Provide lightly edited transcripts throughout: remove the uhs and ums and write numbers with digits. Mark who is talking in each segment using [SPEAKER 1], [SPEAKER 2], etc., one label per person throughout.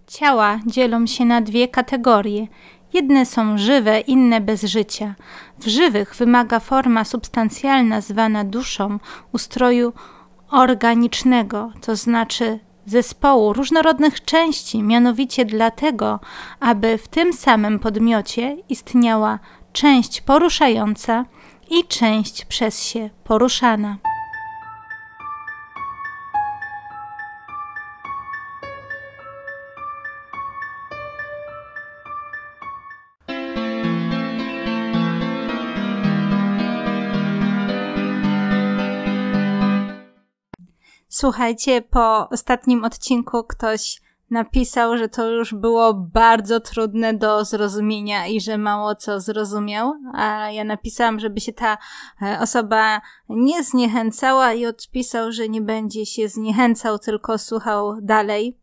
[SPEAKER 1] Ciała dzielą się na dwie kategorie. Jedne są żywe, inne bez życia. W żywych wymaga forma substancjalna zwana duszą ustroju organicznego, to znaczy zespołu różnorodnych części, mianowicie dlatego, aby w tym samym podmiocie istniała część poruszająca i część przez się poruszana. Słuchajcie, po ostatnim odcinku ktoś napisał, że to już było bardzo trudne do zrozumienia i że mało co zrozumiał, a ja napisałam, żeby się ta osoba nie zniechęcała i odpisał, że nie będzie się zniechęcał, tylko słuchał dalej.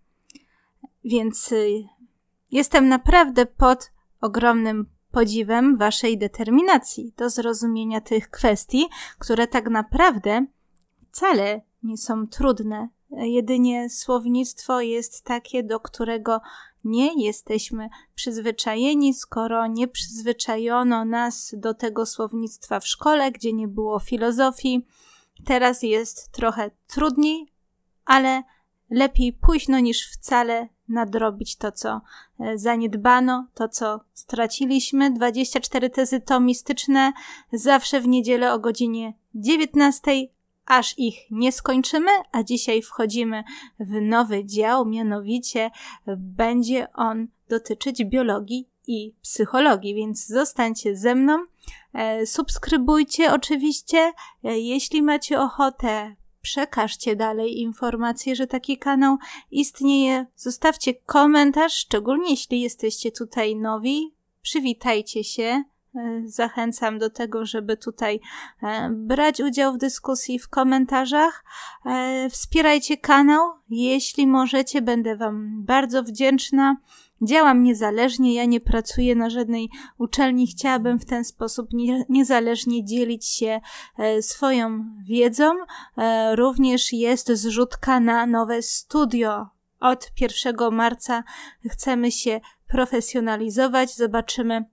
[SPEAKER 1] Więc jestem naprawdę pod ogromnym podziwem waszej determinacji do zrozumienia tych kwestii, które tak naprawdę wcale nie są trudne. Jedynie słownictwo jest takie, do którego nie jesteśmy przyzwyczajeni, skoro nie przyzwyczajono nas do tego słownictwa w szkole, gdzie nie było filozofii. Teraz jest trochę trudniej, ale lepiej późno niż wcale nadrobić to, co zaniedbano, to, co straciliśmy. 24 tezy tomistyczne, zawsze w niedzielę o godzinie 19, aż ich nie skończymy, a dzisiaj wchodzimy w nowy dział, mianowicie będzie on dotyczyć biologii i psychologii, więc zostańcie ze mną, subskrybujcie oczywiście, jeśli macie ochotę, przekażcie dalej informację, że taki kanał istnieje, zostawcie komentarz, szczególnie jeśli jesteście tutaj nowi, przywitajcie się. Zachęcam do tego, żeby tutaj brać udział w dyskusji, w komentarzach. Wspierajcie kanał, jeśli możecie, będę wam bardzo wdzięczna. Działam niezależnie, ja nie pracuję na żadnej uczelni, chciałabym w ten sposób niezależnie dzielić się swoją wiedzą. Również jest zrzutka na nowe studio. Od 1 marca chcemy się profesjonalizować, zobaczymy,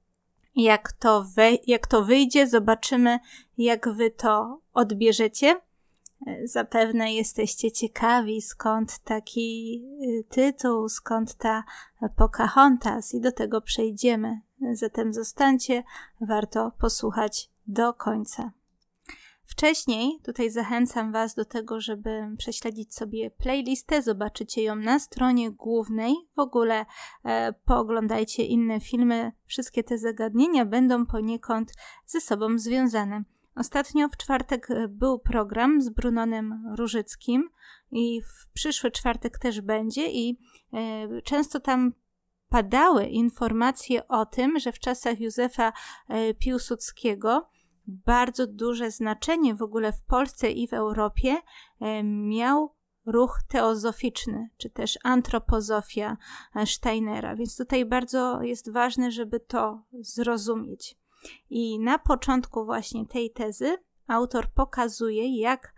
[SPEAKER 1] jak to wyjdzie, zobaczymy, jak wy to odbierzecie. Zapewne jesteście ciekawi, skąd taki tytuł, skąd ta Pocahontas i do tego przejdziemy. Zatem zostańcie, warto posłuchać do końca. Wcześniej tutaj zachęcam was do tego, żeby prześledzić sobie playlistę, zobaczycie ją na stronie głównej. W ogóle pooglądajcie inne filmy, wszystkie te zagadnienia będą poniekąd ze sobą związane. Ostatnio w czwartek był program z Brunonem Różyckim i w przyszły czwartek też będzie i często tam padały informacje o tym, że w czasach Józefa Piłsudskiego bardzo duże znaczenie w ogóle w Polsce i w Europie miał ruch teozoficzny, czy też antropozofia Steinera. Więc tutaj bardzo jest ważne, żeby to zrozumieć. I na początku właśnie tej tezy autor pokazuje, jak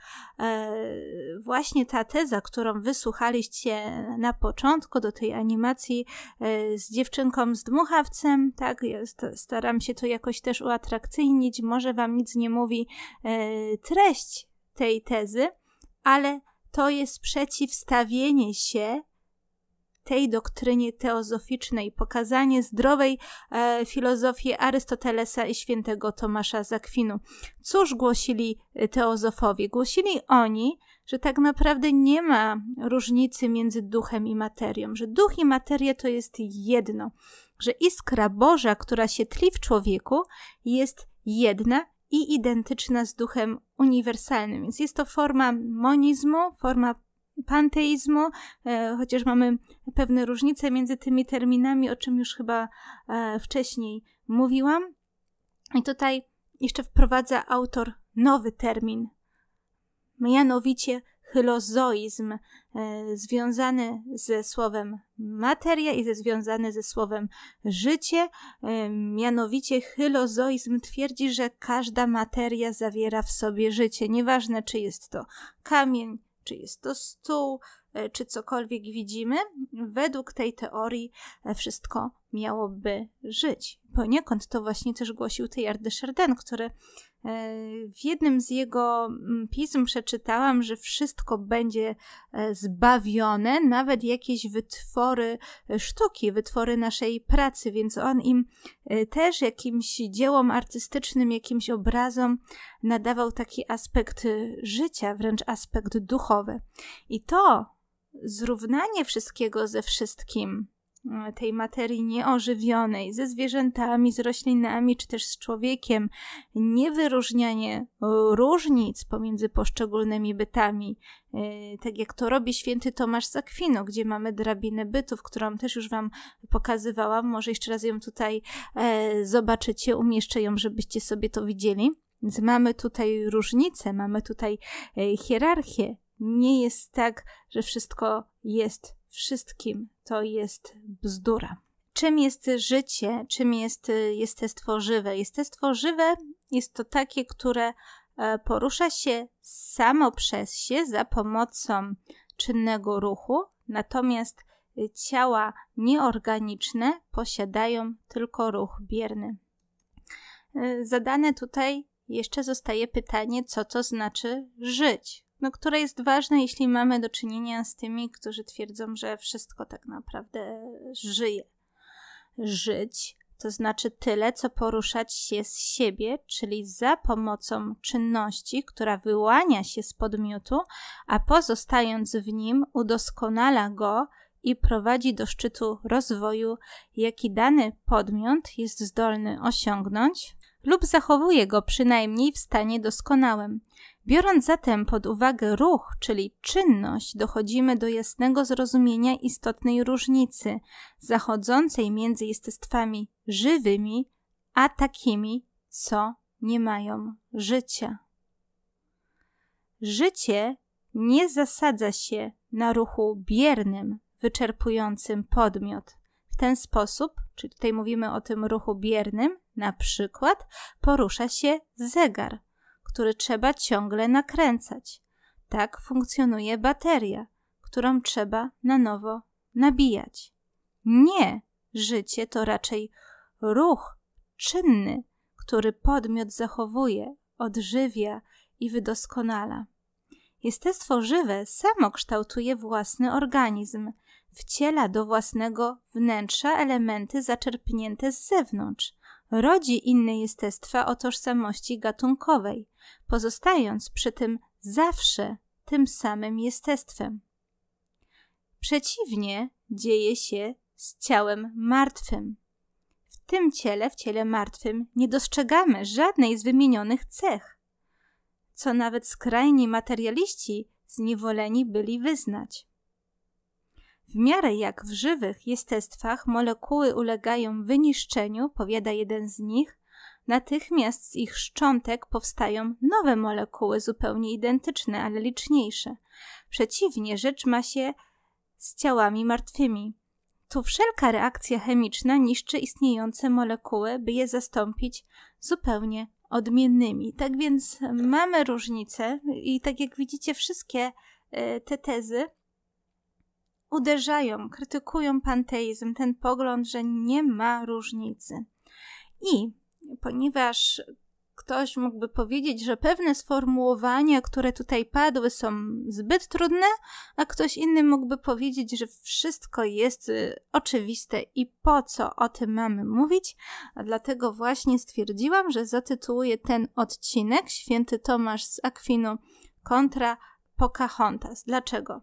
[SPEAKER 1] właśnie ta teza, którą wysłuchaliście na początku do tej animacji z dziewczynką z dmuchawcem, tak, ja staram się to jakoś też uatrakcyjnić, może wam nic nie mówi treść tej tezy, ale to jest przeciwstawienie się tej doktrynie teozoficznej, pokazanie zdrowej filozofii Arystotelesa i świętego Tomasza z Akwinu. Cóż głosili teozofowie? Głosili oni, że tak naprawdę nie ma różnicy między duchem i materią, że duch i materia to jest jedno, że iskra Boża, która się tli w człowieku, jest jedna i identyczna z duchem uniwersalnym. Więc jest to forma monizmu, forma panteizmu, chociaż mamy pewne różnice między tymi terminami, o czym już chyba wcześniej mówiłam. I tutaj jeszcze wprowadza autor nowy termin, mianowicie hylozoizm, związany ze słowem materia i związany ze słowem życie. Mianowicie hylozoizm twierdzi, że każda materia zawiera w sobie życie. Nieważne, czy jest to kamień, czy jest to stół, czy cokolwiek widzimy, według tej teorii wszystko miałoby żyć. Poniekąd to właśnie też głosił Teilhard de Chardin, który w jednym z jego pism przeczytałam, że wszystko będzie zbawione, nawet jakieś wytwory sztuki, wytwory naszej pracy, więc on im też jakimś dziełom artystycznym, jakimś obrazom nadawał taki aspekt życia, wręcz aspekt duchowy. I to zrównanie wszystkiego ze wszystkim, tej materii nieożywionej, ze zwierzętami, z roślinami, czy też z człowiekiem, niewyróżnianie różnic pomiędzy poszczególnymi bytami, tak jak to robi święty Tomasz z Akwinu, gdzie mamy drabinę bytów, którą też już wam pokazywałam, może jeszcze raz ją tutaj zobaczycie, umieszczę ją, żebyście sobie to widzieli. Więc mamy tutaj różnice, mamy tutaj hierarchię. Nie jest tak, że wszystko jest wszystkim. To jest bzdura. Czym jest życie? Czym jest jestestwo żywe? Jestestwo żywe jest to takie, które porusza się samo przez się za pomocą czynnego ruchu, natomiast ciała nieorganiczne posiadają tylko ruch bierny. Zadane tutaj jeszcze zostaje pytanie, co to znaczy żyć? Które jest ważne, jeśli mamy do czynienia z tymi, którzy twierdzą, że wszystko tak naprawdę żyje. Żyć to znaczy tyle, co poruszać się z siebie, czyli za pomocą czynności, która wyłania się z podmiotu, a pozostając w nim udoskonala go i prowadzi do szczytu rozwoju, jaki dany podmiot jest zdolny osiągnąć, lub zachowuje go przynajmniej w stanie doskonałym. Biorąc zatem pod uwagę ruch, czyli czynność, dochodzimy do jasnego zrozumienia istotnej różnicy zachodzącej między jestestwami żywymi, a takimi, co nie mają życia. Życie nie zasadza się na ruchu biernym, wyczerpującym podmiot. W ten sposób, czyli tutaj mówimy o tym ruchu biernym, na przykład porusza się zegar, który trzeba ciągle nakręcać. Tak funkcjonuje bateria, którą trzeba na nowo nabijać. Nie, życie to raczej ruch czynny, który podmiot zachowuje, odżywia i wydoskonala. Jestestwo żywe samo kształtuje własny organizm, wciela do własnego wnętrza elementy zaczerpnięte z zewnątrz, rodzi inne jestestwa o tożsamości gatunkowej, pozostając przy tym zawsze tym samym jestestwem. Przeciwnie dzieje się z ciałem martwym. W tym ciele, w ciele martwym, nie dostrzegamy żadnej z wymienionych cech, co nawet skrajni materialiści zniewoleni byli wyznać. W miarę jak w żywych jestestwach molekuły ulegają wyniszczeniu, powiada jeden z nich, natychmiast z ich szczątek powstają nowe molekuły zupełnie identyczne, ale liczniejsze. Przeciwnie rzecz ma się z ciałami martwymi. Tu wszelka reakcja chemiczna niszczy istniejące molekuły, by je zastąpić zupełnie odmiennymi. Tak więc mamy różnice i tak jak widzicie, wszystkie te tezy uderzają, krytykują panteizm, ten pogląd, że nie ma różnicy. I ponieważ ktoś mógłby powiedzieć, że pewne sformułowania, które tutaj padły, są zbyt trudne, a ktoś inny mógłby powiedzieć, że wszystko jest oczywiste i po co o tym mamy mówić, a dlatego właśnie stwierdziłam, że zatytułuję ten odcinek Święty Tomasz z Akwinu kontra Pocahontas. Dlaczego?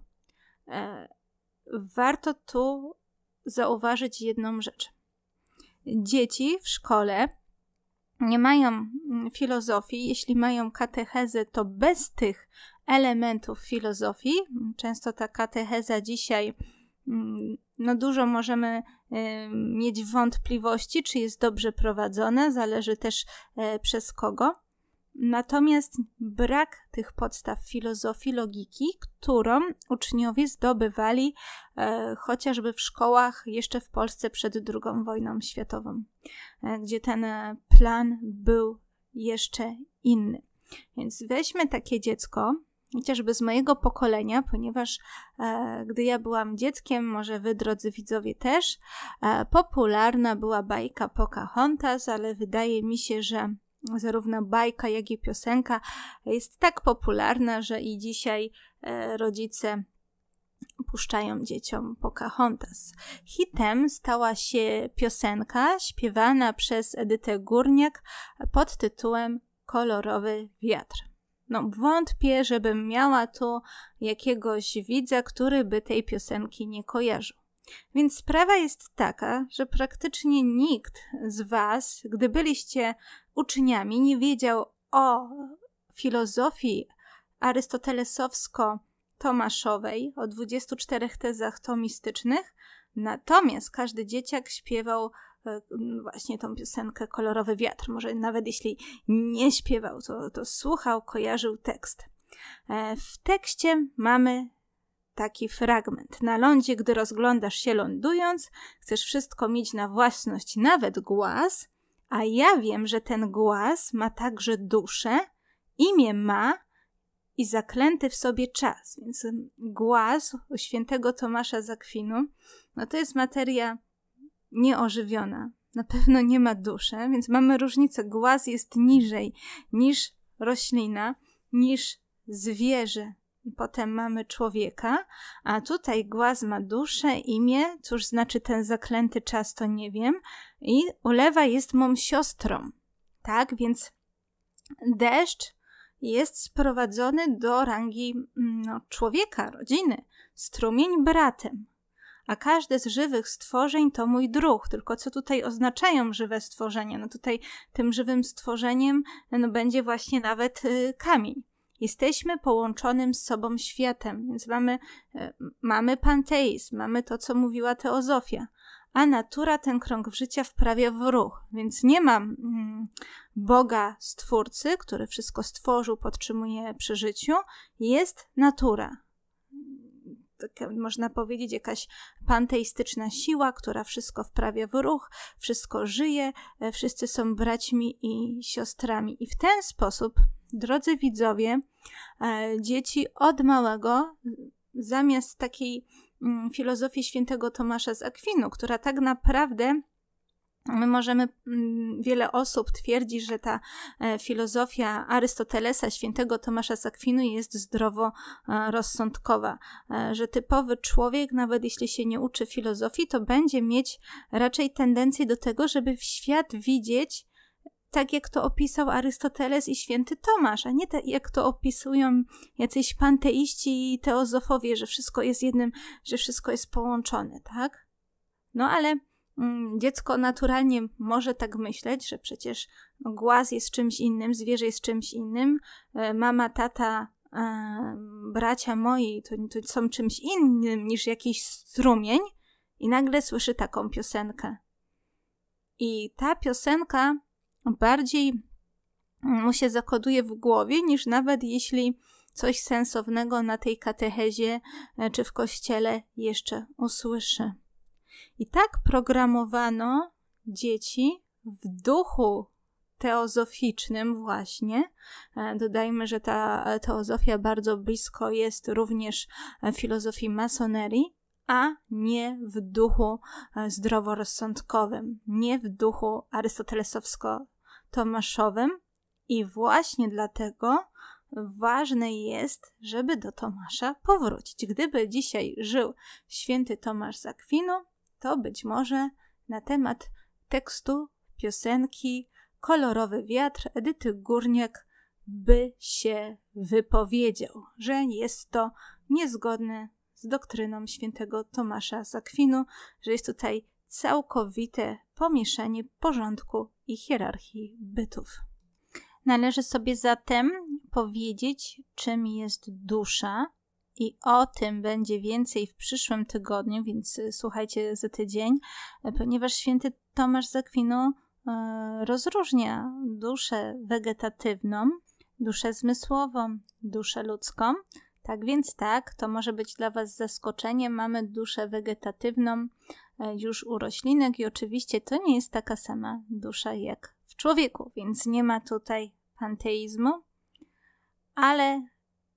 [SPEAKER 1] Warto tu zauważyć jedną rzecz. Dzieci w szkole nie mają filozofii, jeśli mają katechezę, to bez tych elementów filozofii. Często ta katecheza dzisiaj, dużo możemy mieć wątpliwości, czy jest dobrze prowadzona, zależy też przez kogo. Natomiast brak tych podstaw filozofii, logiki, którą uczniowie zdobywali chociażby w szkołach jeszcze w Polsce przed II wojną światową, gdzie ten plan był jeszcze inny. Więc weźmy takie dziecko, chociażby z mojego pokolenia, ponieważ gdy ja byłam dzieckiem, może wy, drodzy widzowie, też, popularna była bajka Pocahontas, ale wydaje mi się, że zarówno bajka, jak i piosenka jest tak popularna, że i dzisiaj rodzice puszczają dzieciom Pocahontas. Hitem stała się piosenka śpiewana przez Edytę Górniak pod tytułem Kolorowy wiatr. No, wątpię, żebym miała tu jakiegoś widza, który by tej piosenki nie kojarzył. Więc sprawa jest taka, że praktycznie nikt z was, gdy byliście uczniami, nie wiedział o filozofii arystotelesowsko-tomaszowej, o 24 tezach tomistycznych, natomiast każdy dzieciak śpiewał właśnie tą piosenkę Kolorowy wiatr. Może nawet jeśli nie śpiewał, to słuchał, kojarzył tekst. W tekście mamy taki fragment. Na lądzie, gdy rozglądasz się lądując, chcesz wszystko mieć na własność, nawet głaz, a ja wiem, że ten głaz ma także duszę, imię ma i zaklęty w sobie czas. Więc głaz u świętego Tomasza z Akwinu, no to jest materia nieożywiona. Na pewno nie ma duszy, więc mamy różnicę. Głaz jest niżej niż roślina, niż zwierzę. Potem mamy człowieka, a tutaj głaz ma duszę, imię, cóż znaczy ten zaklęty czas, to nie wiem. I ulewa jest mą siostrą. Tak, więc deszcz jest sprowadzony do rangi człowieka, rodziny. Strumień bratem. A każde z żywych stworzeń to mój druh. Tylko co tutaj oznaczają żywe stworzenia? No tutaj tym żywym stworzeniem będzie właśnie nawet kamień. Jesteśmy połączonym z sobą światem, więc mamy panteizm, mamy to, co mówiła teozofia, a natura ten krąg życia wprawia w ruch, więc nie ma Boga Stwórcy, który wszystko stworzył, podtrzymuje przy życiu, jest natura. Tak można powiedzieć, jakaś panteistyczna siła, która wszystko wprawia w ruch, wszystko żyje, wszyscy są braćmi i siostrami. I w ten sposób, drodzy widzowie, dzieci od małego, zamiast takiej filozofii świętego Tomasza z Akwinu, która tak naprawdę, wiele osób twierdzi, że ta filozofia Arystotelesa, świętego Tomasza z Akwinu jest zdroworozsądkowa, że typowy człowiek, nawet jeśli się nie uczy filozofii, to będzie mieć raczej tendencję do tego, żeby w świat widzieć tak, jak to opisał Arystoteles i święty Tomasz, a nie tak, jak to opisują jacyś panteiści i teozofowie, że wszystko jest jednym, że wszystko jest połączone, tak? No ale dziecko naturalnie może tak myśleć, że przecież głaz jest czymś innym, zwierzę jest czymś innym, mama, tata, bracia moi to są czymś innym niż jakiś strumień i nagle słyszy taką piosenkę. I ta piosenka bardziej mu się zakoduje w głowie, niż nawet jeśli coś sensownego na tej katechezie czy w kościele jeszcze usłyszy. I tak programowano dzieci w duchu teozoficznym właśnie. Dodajmy, że ta teozofia bardzo blisko jest również filozofii masonerii, a nie w duchu zdroworozsądkowym, nie w duchu arystotelesowsko-tomaszowym. I właśnie dlatego ważne jest, żeby do Tomasza powrócić. Gdyby dzisiaj żył święty Tomasz z Akwinu, to być może na temat tekstu piosenki Kolorowy wiatr Edyty Górniak by się wypowiedział, że jest to niezgodne z doktryną świętego Tomasza z Akwinu, że jest tutaj całkowite pomieszanie porządku i hierarchii bytów. Należy sobie zatem powiedzieć, czym jest dusza, i o tym będzie więcej w przyszłym tygodniu, więc słuchajcie za tydzień, ponieważ święty Tomasz z Akwinu rozróżnia duszę wegetatywną, duszę zmysłową, duszę ludzką. Tak więc tak, to może być dla was zaskoczeniem. Mamy duszę wegetatywną już u roślinek i oczywiście to nie jest taka sama dusza jak w człowieku, więc nie ma tutaj panteizmu, ale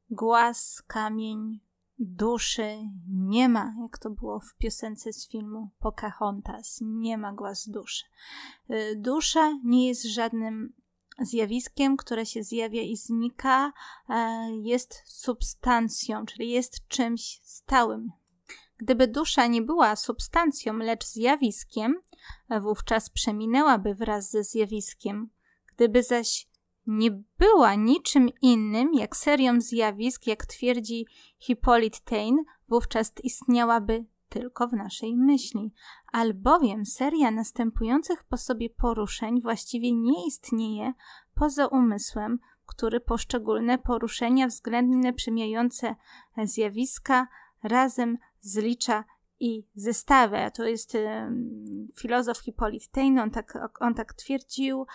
[SPEAKER 1] głaz, kamień duszy nie ma, jak to było w piosence z filmu Pocahontas. Nie ma głaz duszy. Dusza nie jest żadnym zjawiskiem, które się zjawia i znika. Jest substancją, czyli jest czymś stałym. Gdyby dusza nie była substancją, lecz zjawiskiem, wówczas przeminęłaby wraz ze zjawiskiem. Gdyby zaś nie była niczym innym, jak serią zjawisk, jak twierdzi Hippolyte Taine, wówczas istniałaby tylko w naszej myśli. Albowiem seria następujących po sobie poruszeń właściwie nie istnieje poza umysłem, który poszczególne poruszenia względne przemijające zjawiska razem zlicza i zestawia. To jest filozof Hippolyte Taine, on tak twierdził.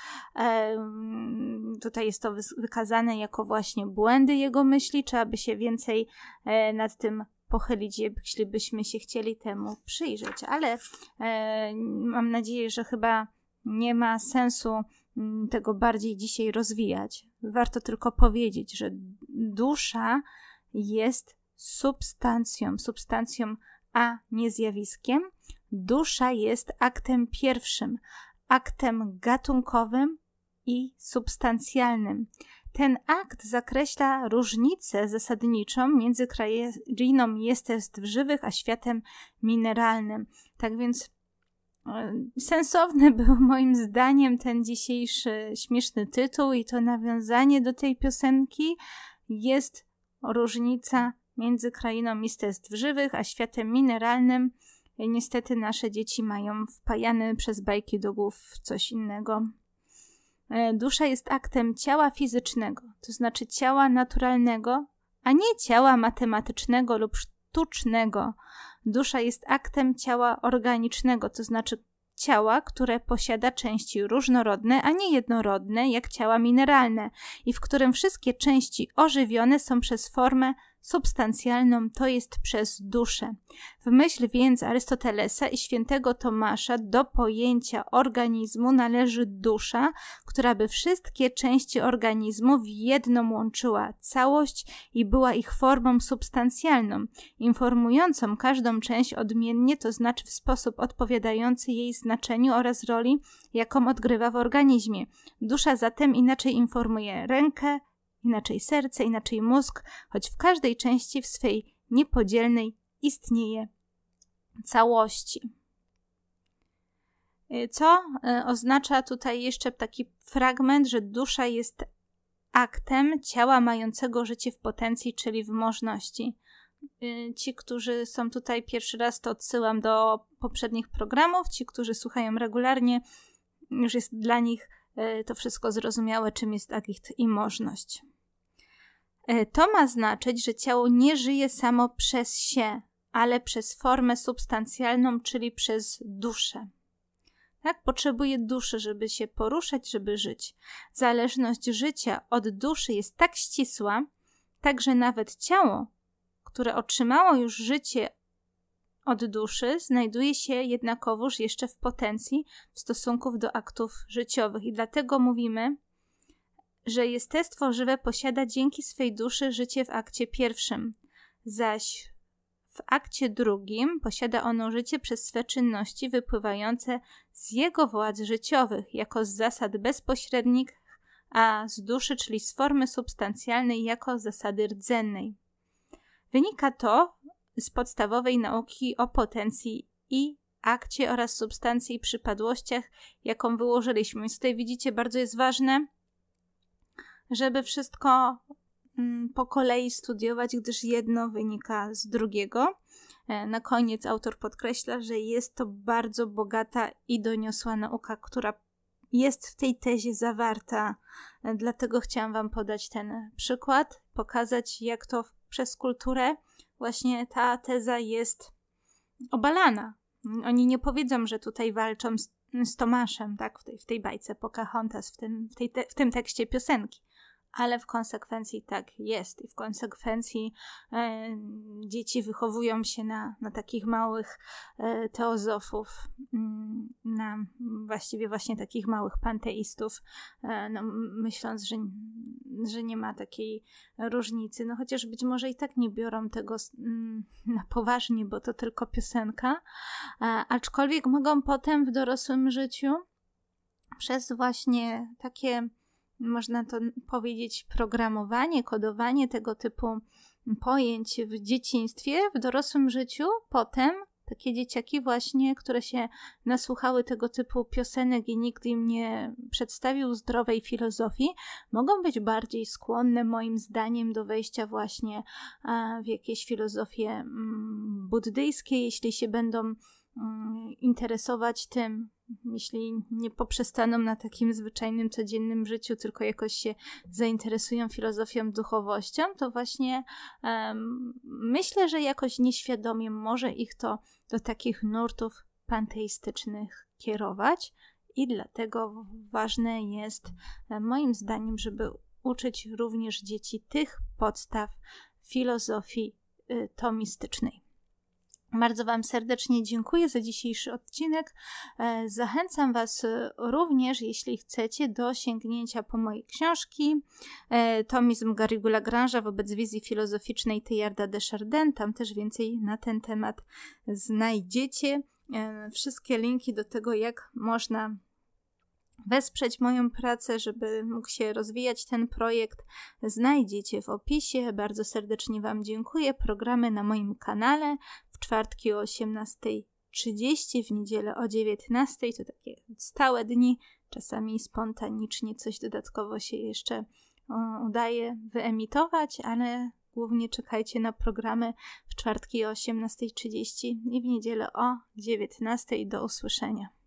[SPEAKER 1] Tutaj jest to wykazane jako właśnie błędy jego myśli. Trzeba by się więcej nad tym pochylić, jeśli byśmy się chcieli temu przyjrzeć. Ale mam nadzieję, że chyba nie ma sensu tego bardziej dzisiaj rozwijać. Warto tylko powiedzieć, że dusza jest substancją, a nie zjawiskiem. Dusza jest aktem pierwszym, aktem gatunkowym i substancjalnym. Ten akt zakreśla różnicę zasadniczą między krainą jestestw żywych a światem mineralnym. Tak więc sensowny był moim zdaniem ten dzisiejszy śmieszny tytuł i to nawiązanie do tej piosenki. Jest różnica między krainą jestestw żywych a światem mineralnym. Niestety nasze dzieci mają wpajane przez bajki do głów coś innego. Dusza jest aktem ciała fizycznego, to znaczy ciała naturalnego, a nie ciała matematycznego lub sztucznego. Dusza jest aktem ciała organicznego, to znaczy ciała, które posiada części różnorodne, a nie jednorodne, jak ciała mineralne i w którym wszystkie części ożywione są przez formę substancjalną, to jest przez duszę. W myśl więc Arystotelesa i świętego Tomasza do pojęcia organizmu należy dusza, która by wszystkie części organizmu w jedną łączyła całość i była ich formą substancjalną, informującą każdą część odmiennie, to znaczy w sposób odpowiadający jej znaczeniu oraz roli, jaką odgrywa w organizmie. Dusza zatem inaczej informuje rękę, inaczej serce, inaczej mózg, choć w każdej części w swej niepodzielnej istnieje całości. Co oznacza tutaj jeszcze taki fragment, że dusza jest aktem ciała mającego życie w potencji, czyli w możności. Ci, którzy są tutaj pierwszy raz, to odsyłam do poprzednich programów. Ci, którzy słuchają regularnie, już jest dla nich to wszystko zrozumiałe, czym jest akt i możność. To ma znaczyć, że ciało nie żyje samo przez się, ale przez formę substancjalną, czyli przez duszę. Tak? Potrzebuje duszy, żeby się poruszać, żeby żyć. Zależność życia od duszy jest tak ścisła, tak że nawet ciało, które otrzymało już życie od duszy, znajduje się jednakowoż jeszcze w potencji w stosunku do aktów życiowych. I dlatego mówimy, że jestestwo żywe posiada dzięki swej duszy życie w akcie pierwszym, zaś w akcie drugim posiada ono życie przez swe czynności wypływające z jego władz życiowych, jako z zasad bezpośrednich, a z duszy, czyli z formy substancjalnej, jako zasady rdzennej. Wynika to z podstawowej nauki o potencji i akcie oraz substancji i przypadłościach, jaką wyłożyliśmy. Więc tutaj widzicie, bardzo jest ważne, żeby wszystko po kolei studiować, gdyż jedno wynika z drugiego. Na koniec autor podkreśla, że jest to bardzo bogata i doniosła nauka, która jest w tej tezie zawarta. Dlatego chciałam wam podać ten przykład, pokazać, jak to przez kulturę właśnie ta teza jest obalana. Oni nie powiedzą, że tutaj walczą z Tomaszem, tak, w tej bajce Pocahontas, w tym tekście piosenki. Ale w konsekwencji tak jest i w konsekwencji dzieci wychowują się na takich małych teozofów, na właściwie właśnie takich małych panteistów, myśląc, że nie ma takiej różnicy. No chociaż być może i tak nie biorą tego na poważnie, bo to tylko piosenka, aczkolwiek mogą potem w dorosłym życiu przez właśnie takie, można to powiedzieć, programowanie, kodowanie tego typu pojęć w dzieciństwie, w dorosłym życiu, potem takie dzieciaki właśnie, które się nasłuchały tego typu piosenek i nikt im nie przedstawił zdrowej filozofii, mogą być bardziej skłonne moim zdaniem do wejścia właśnie w jakieś filozofie buddyjskie, jeśli się będą interesować tym, jeśli nie poprzestaną na takim zwyczajnym, codziennym życiu, tylko jakoś się zainteresują filozofią, duchowością, to właśnie myślę, że jakoś nieświadomie może ich to do takich nurtów panteistycznych kierować i dlatego ważne jest moim zdaniem, żeby uczyć również dzieci tych podstaw filozofii tomistycznej. Bardzo Wam serdecznie dziękuję za dzisiejszy odcinek. Zachęcam Was również, jeśli chcecie, do sięgnięcia po moje książki. Tomizm Garrigou Lagrange'a wobec wizji filozoficznej Teilharda de Chardin. Tam też więcej na ten temat znajdziecie. Wszystkie linki do tego, jak można wesprzeć moją pracę, żeby mógł się rozwijać ten projekt, znajdziecie w opisie. Bardzo serdecznie Wam dziękuję. Programy na moim kanale w czwartki o 18:30, w niedzielę o 19:00. To takie stałe dni. Czasami spontanicznie coś dodatkowo się jeszcze udaje wyemitować, ale głównie czekajcie na programy w czwartki o 18:30 i w niedzielę o 19:00. Do usłyszenia.